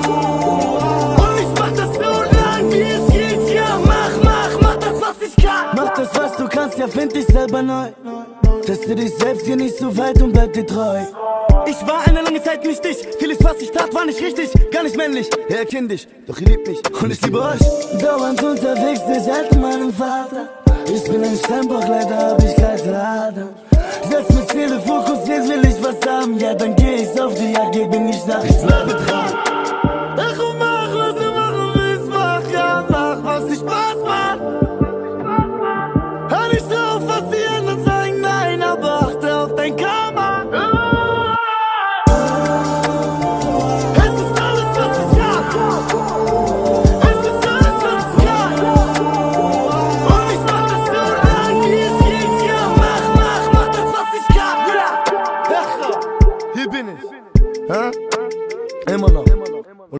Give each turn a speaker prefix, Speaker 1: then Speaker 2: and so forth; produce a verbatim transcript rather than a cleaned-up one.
Speaker 1: Und ich mach das so lang, wie es geht, ja. Mach, mach, mach das, was ich kann.
Speaker 2: Mach das, was du kannst, ja, find dich selber neu. Teste dich selbst, geh nicht so weit und bleib dir treu. Ich war eine lange Zeit nicht ich. Vieles, was ich tat, war nicht richtig. Gar nicht männlich, eher kindisch. Doch ihr liebt mich und ich liebe euch. Dauernd unterwegs, ich halte meinen Vater. Ich bin ein Steinbock, leider hab ich kalte Adern. Setz mir Ziele, Fokus, jetzt will ich was haben. Ja, dann geh ich auf die Jagd, geh bin ich nach, ich bleibe dran.